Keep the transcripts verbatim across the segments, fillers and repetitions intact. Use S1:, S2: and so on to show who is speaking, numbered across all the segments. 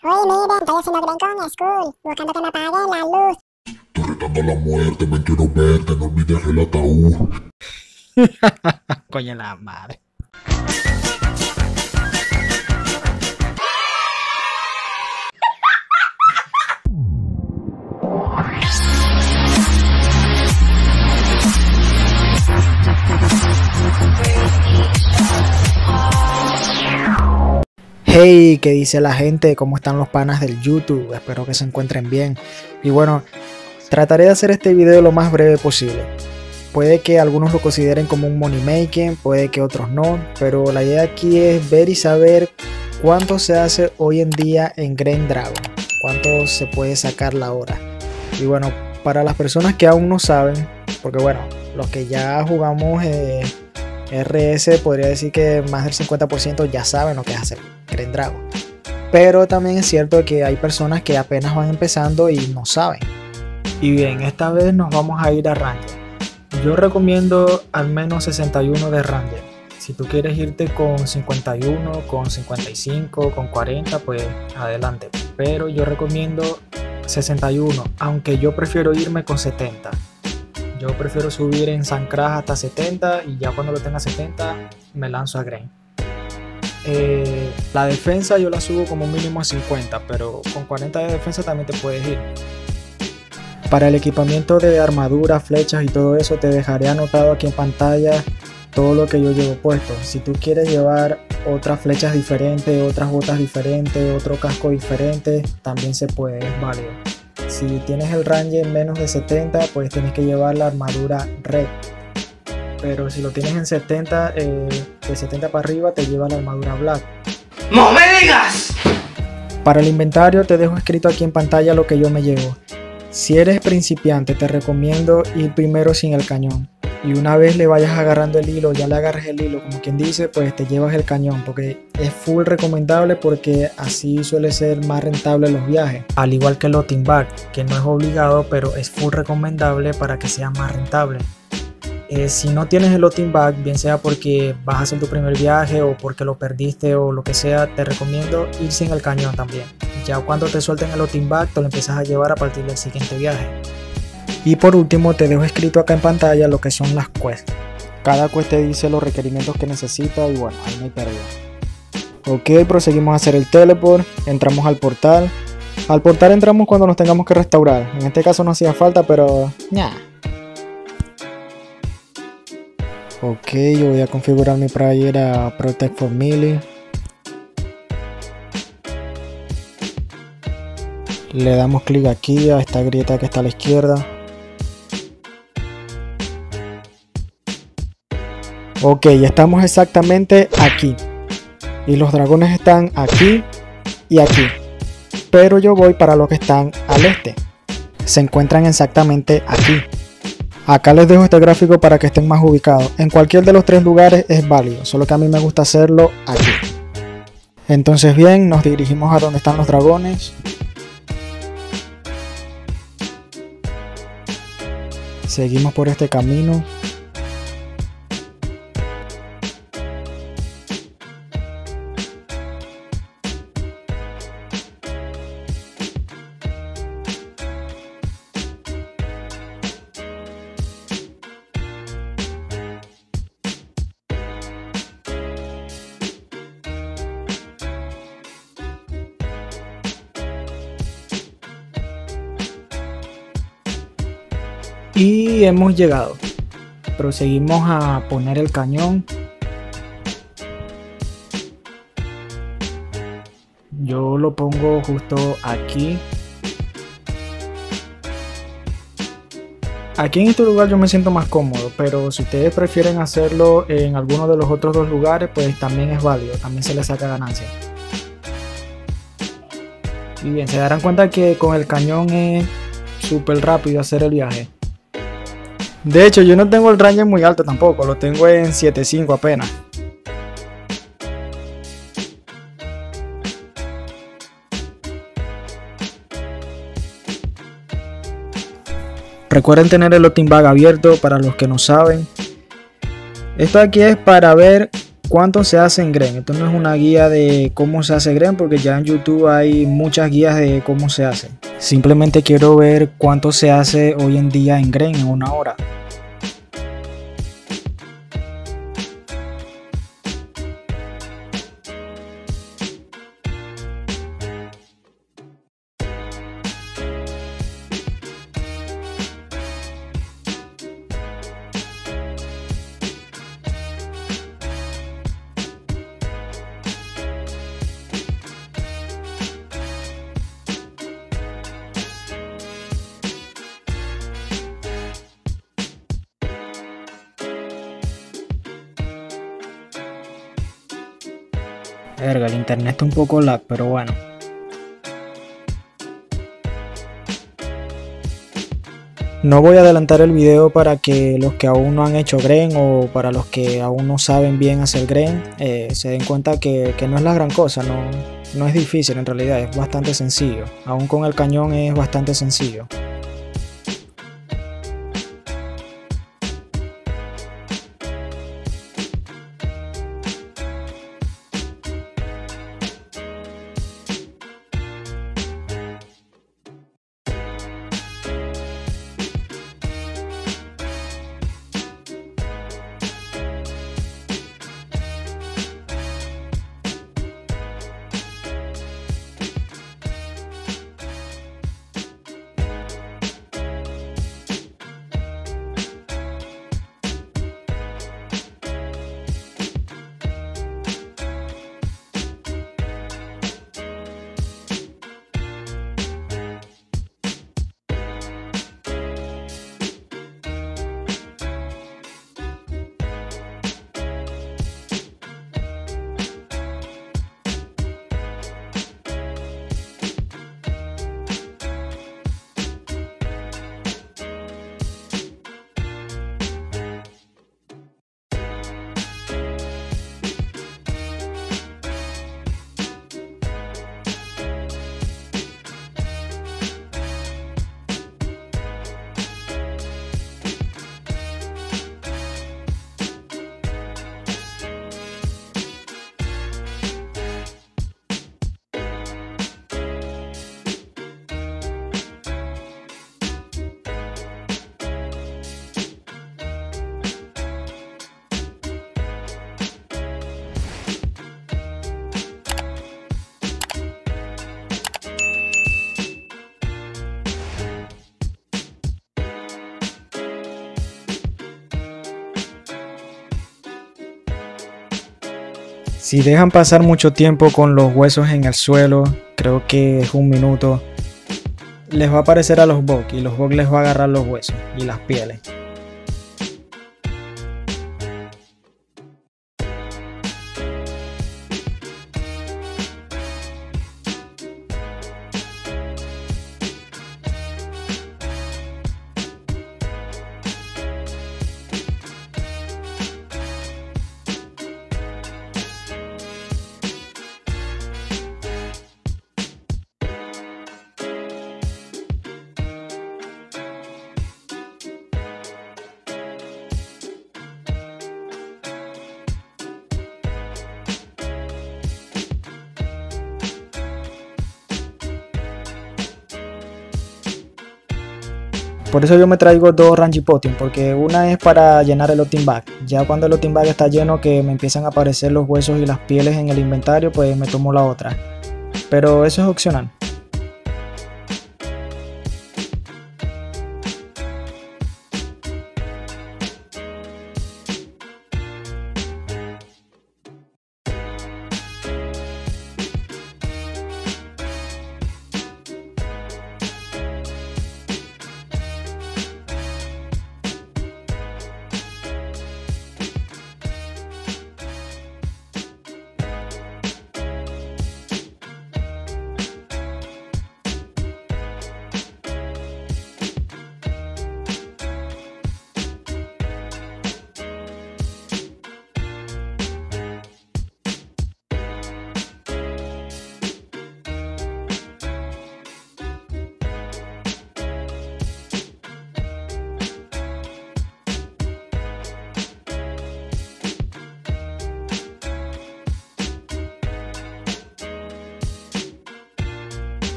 S1: Uy, miren, estoy haciendo green con Skull, buscando que me apaguen la luz.
S2: Estoy retando la muerte, me quiero verte, no olvides el ataúd.
S3: Coño la madre. Hey, ¿qué dice la gente? ¿Cómo están los panas del YouTube? Espero que se encuentren bien. Y bueno, trataré de hacer este video lo más breve posible. Puede que algunos lo consideren como un money making, puede que otros no, pero la idea aquí es ver y saber cuánto se hace hoy en día en Green Dragon, cuánto se puede sacar la hora. Y bueno, para las personas que aún no saben, porque bueno, los que ya jugamos eh, R S, podría decir que más del cincuenta por ciento ya saben lo que es hacer Green Dragon. Pero también es cierto que hay personas que apenas van empezando y no saben. Y bien, esta vez nos vamos a ir a Ranger. Yo recomiendo al menos sesenta y uno de Ranger. Si tú quieres irte con cincuenta y uno, con cincuenta y cinco, con cuarenta, pues adelante. Pero yo recomiendo sesenta y uno, aunque yo prefiero irme con setenta. Yo prefiero subir en Sancraft hasta setenta y ya cuando lo tenga setenta me lanzo a Green. Eh, la defensa yo la subo como mínimo a cincuenta, pero con cuarenta de defensa también te puedes ir. Para el equipamiento de armadura, flechas y todo eso te dejaré anotado aquí en pantalla todo lo que yo llevo puesto. Si tú quieres llevar otras flechas diferentes, otras botas diferentes, otro casco diferente, también se puede, es válido. Si tienes el Ranger en menos de setenta, pues tienes que llevar la armadura Red. Pero si lo tienes en setenta, eh, de setenta para arriba te lleva la armadura Black.
S4: ¡No me digas!
S3: Para el inventario te dejo escrito aquí en pantalla lo que yo me llevo. Si eres principiante te recomiendo ir primero sin el cañón. Y una vez le vayas agarrando el hilo, ya le agarres el hilo como quien dice, pues te llevas el cañón, porque es full recomendable porque así suele ser más rentable los viajes. Al igual que el loading bag, que no es obligado, pero es full recomendable para que sea más rentable. Eh, si no tienes el loading bag, bien sea porque vas a hacer tu primer viaje o porque lo perdiste o lo que sea, te recomiendo ir sin el cañón también. Ya cuando te suelten el loading bag, te lo empiezas a llevar a partir del siguiente viaje. Y por último te dejo escrito acá en pantalla lo que son las quests. Cada quest te dice los requerimientos que necesita y bueno, ahí no hay pérdida. Ok, proseguimos a hacer el teleport, entramos al portal. Al portal entramos cuando nos tengamos que restaurar. En este caso no hacía falta, pero nah. Ok, yo voy a configurar mi player a Protect for Melee. Le damos clic aquí a esta grieta que está a la izquierda. Ok, estamos exactamente aquí. Y los dragones están aquí y aquí. Pero yo voy para los que están al este. Se encuentran exactamente aquí. Acá les dejo este gráfico para que estén más ubicados. En cualquier de los tres lugares es válido, solo que a mí me gusta hacerlo aquí. Entonces bien, nos dirigimos a donde están los dragones. Seguimos por este camino. Y hemos llegado. Proseguimos a poner el cañón. Yo lo pongo justo aquí. Aquí en este lugar yo me siento más cómodo, pero si ustedes prefieren hacerlo en alguno de los otros dos lugares, pues también es válido, también se les saca ganancia. Y bien, se darán cuenta que con el cañón es súper rápido hacer el viaje. De hecho, yo no tengo el Ranger muy alto tampoco, lo tengo en siete punto cinco apenas. Recuerden tener el loading bag abierto para los que no saben. Esto aquí es para ver ¿cuánto se hace en Gren? Esto no es una guía de cómo se hace Gren, porque ya en YouTube hay muchas guías de cómo se hace. Simplemente quiero ver cuánto se hace hoy en día en Gren en una hora. Verga, el internet está un poco lag, pero bueno. No voy a adelantar el video para que los que aún no han hecho Gren o para los que aún no saben bien hacer Gren eh, se den cuenta que, que no es la gran cosa, no, no es difícil en realidad, es bastante sencillo. Aún con el cañón es bastante sencillo. Si dejan pasar mucho tiempo con los huesos en el suelo, creo que es un minuto, les va a aparecer a los bugs y los bugs les va a agarrar los huesos y las pieles. Por eso yo me traigo dos Rangy Potion, porque una es para llenar el Looting Bag. Ya cuando el Looting Bag está lleno, que me empiezan a aparecer los huesos y las pieles en el inventario, pues me tomo la otra. Pero eso es opcional.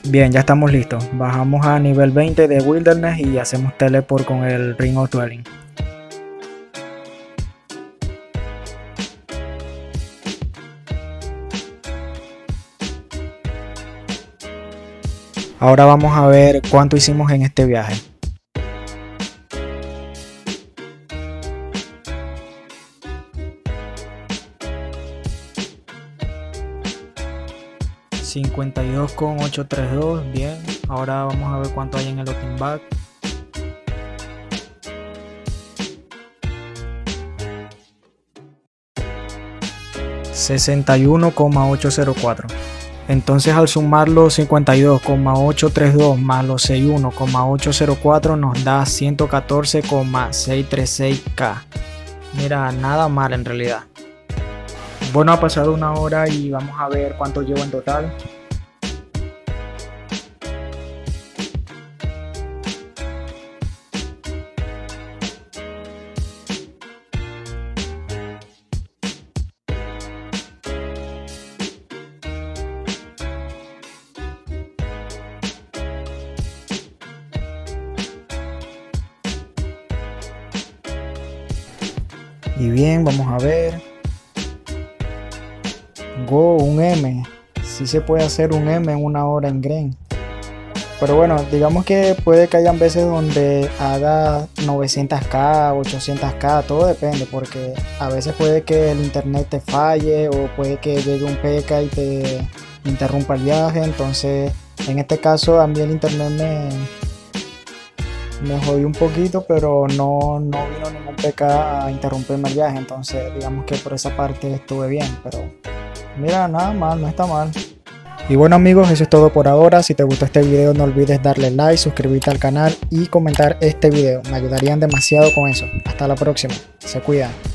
S3: Bien, ya estamos listos. Bajamos a nivel veinte de Wilderness y hacemos teleport con el Ring of Dwelling. Ahora vamos a ver cuánto hicimos en este viaje. cincuenta y dos coma ochocientos treinta y dos, bien. Ahora vamos a ver cuánto hay en el Looking Back. sesenta y uno coma ochocientos cuatro. Entonces al sumar los cincuenta y dos coma ochocientos treinta y dos más los sesenta y uno coma ochocientos cuatro nos da ciento catorce coma seiscientos treinta y seis K. Mira, nada mal en realidad. Bueno, ha pasado una hora y vamos a ver cuánto llevo en total. Y bien, vamos a ver. Go, un M. Si se puede hacer un M en una hora en Gren. Pero bueno, digamos que puede que hayan veces donde haga novecientos K, ochocientos K, todo depende, porque a veces puede que el internet te falle o puede que llegue un P K y te interrumpa el viaje. Entonces, en este caso a mí el internet me, me jodió un poquito, pero no, no vino ningún P K a interrumpirme el viaje. Entonces, digamos que por esa parte estuve bien, pero mira, nada mal, no está mal. Y bueno amigos, eso es todo por ahora. Si te gustó este video no olvides darle like, suscribirte al canal y comentar este video. Me ayudarían demasiado con eso. Hasta la próxima. Se cuidan.